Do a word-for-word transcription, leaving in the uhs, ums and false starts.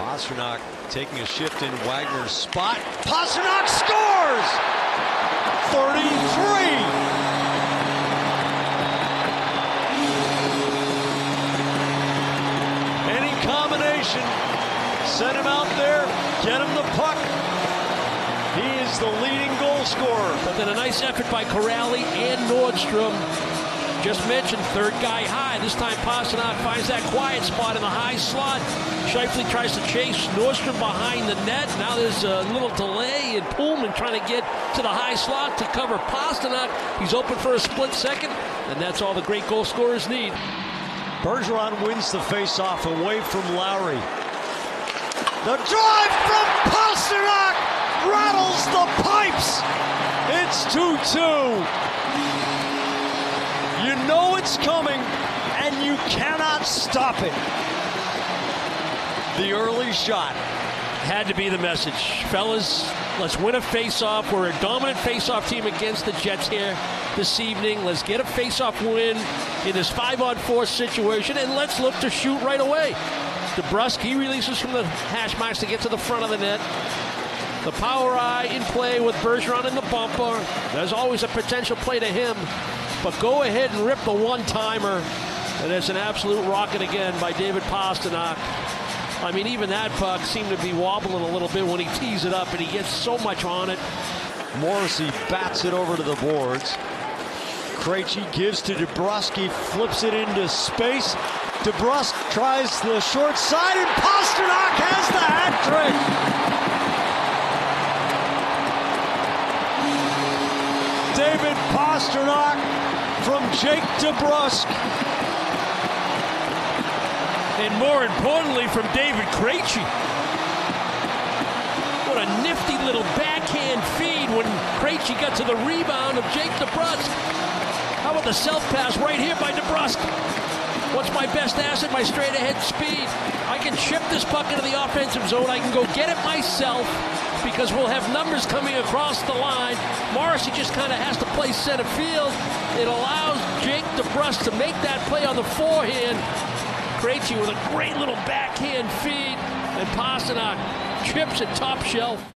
Pastrnak taking a shift in Wagner's spot. Pastrnak scores! thirty-three! Any combination. Send him out there, get him the puck. He is the leading goal scorer. But then a nice effort by Corrali and Nordstrom. Just mentioned, third guy high. This time Pastrnak finds that quiet spot in the high slot. Scheifele tries to chase Nordstrom behind the net. Now there's a little delay, and Pullman trying to get to the high slot to cover Pastrnak. He's open for a split second, and that's all the great goal scorers need. Bergeron wins the faceoff away from Lowry. The drive from Pastrnak rattles the pipes. It's two two. You know it's coming, and you cannot stop it. The early shot. Had to be the message. Fellas, let's win a face-off. We're a dominant face-off team against the Jets here this evening. Let's get a face-off win in this five-on-four situation, and let's look to shoot right away. DeBrusk, he releases from the hash marks to get to the front of the net. The power eye in play with Bergeron in the bumper. There's always a potential play to him. But go ahead and rip the one-timer. And it's an absolute rocket again by David Pastrnak. I mean, even that puck seemed to be wobbling a little bit when he tees it up, and he gets so much on it. Morrissey bats it over to the boards. Krejci gives to DeBrusk. He flips it into space. DeBrusk tries the short side, and Pastrnak has the hat trick. David Pastrnak from Jake DeBrusk. And more importantly, from David Krejci. What a nifty little backhand feed when Krejci got to the rebound of Jake DeBrusk. How about the self-pass right here by DeBrusk? What's my best asset? My straight-ahead speed. I can chip this puck into the offensive zone. I can go get it myself because we'll have numbers coming across the line. Morrissey just kind of has to play center field. It allows Jake DeBrusk to make that play on the forehand. Krejci with a great little backhand feed, and Pastrnak chips it top shelf.